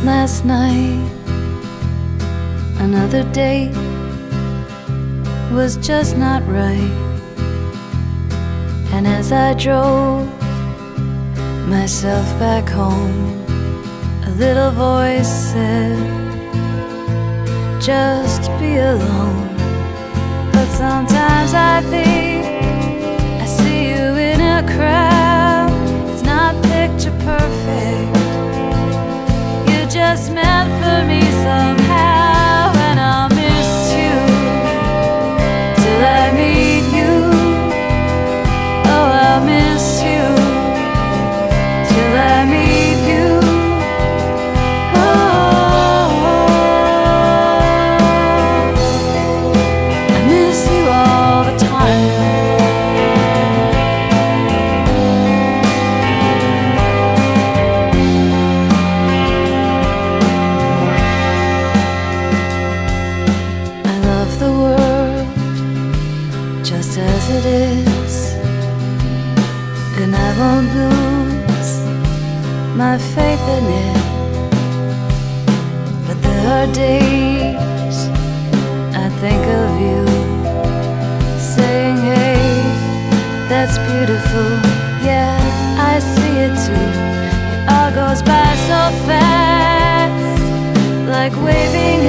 Last night, another date was just not right. And as I drove myself back home, a little voice said, just be alone. But sometimes I think I see you in a crowd. It's not picture perfect, you're just meant for me somehow. And I'll miss you till I meet you. Oh, I'll miss you till I meet you. Oh, I miss you all the time. I love the world just as it is, and I won't lose my faith in it. But there are days I think of you, saying, hey, that's beautiful. Yeah, I see it too. It all goes by so fast, like waving